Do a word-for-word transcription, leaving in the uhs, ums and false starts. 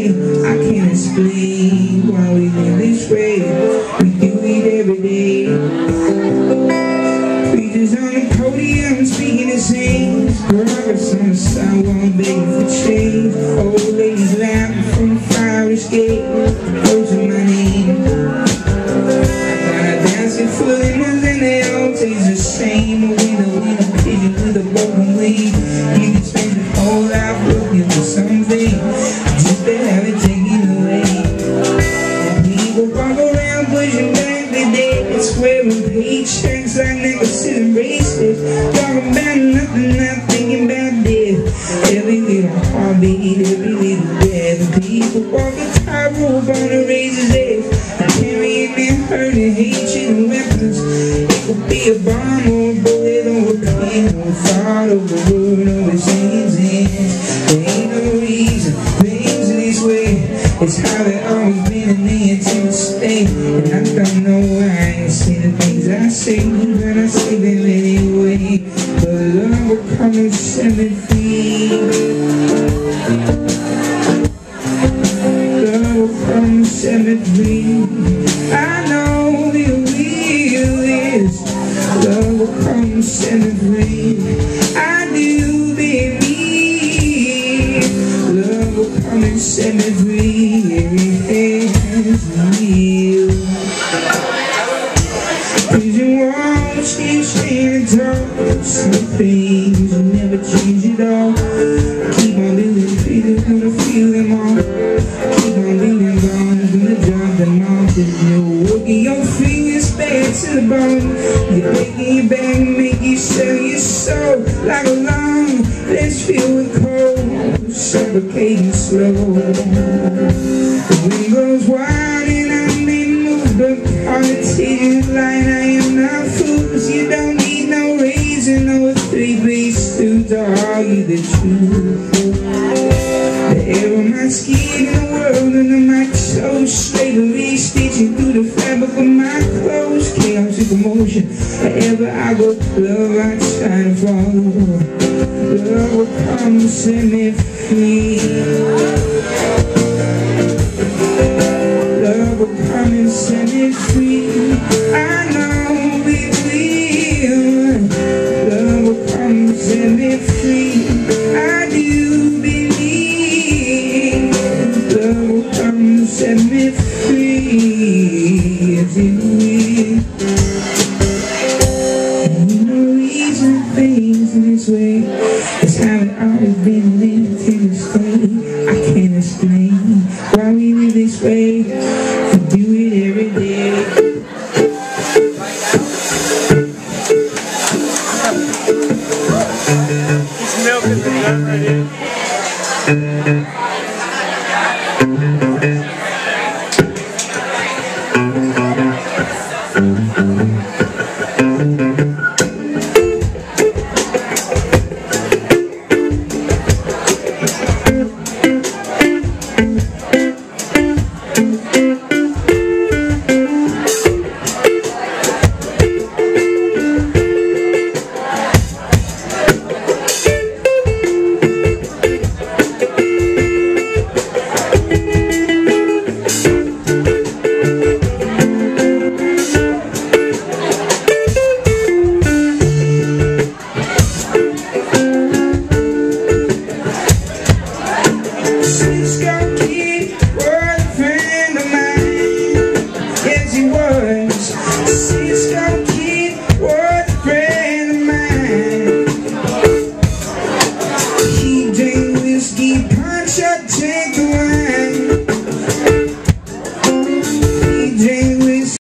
I can't explain why we live this way. We do it every day. Preachers on the podium speaking the same. Progress on the sidewalk begging for change. Old ladies laughing from the fire escape, approaching my name. I got a basket full of nuts and they all taste the same. A winner, winner, pigeon with a broken wing. You can spend the whole life looking for something just to have it taken away. And people walk around pushing back the day, swearing paychecks like necklaces and bracelets, talking about nothing, not thinking about death. Every little heartbeat, every little breath. And people walk a tightrope on a razor's edge, carrying their hurt and hatred and weapons. It could be a bomb or a bullet or a pen or a thought or a word or a sentence. There ain't no reason things this way. It's how they always been and they intend to stay. And I don't know why I say the things I say, but I say them anyway. But love will come and set me free. Love will come and set me free. I know it will is. Love will come and set me free. I do believe love will come and set me free. Prison walls keep standing tall. Some things will never change at all. Keep on building feelings, gonna feel them all. Keep on building bonds, gonna drop them off. There's no working your fingers back to the bone. You're breaking your back, make you sell your soul like a lung that's filled with cold, suffocating slow. The wind goes wild and I may move, but politicians like I am not fools. You don't need no reason or a three-piece suit to argue the truth. The air on my skin in the world and the mic so slavery stitching through the fabric of my clothes. Chaotic emotion, wherever I go, love I try to follow. Love will come and set me free. Love will come and set me free. I know it will. Love will come and set me free. I do believe love will come and set me free. Yes, it will. Ain't no reason things in this way. It's how it always been lived till this day. I can't explain why we live this way. We do it every day. He's milking the gun right here. Thank you.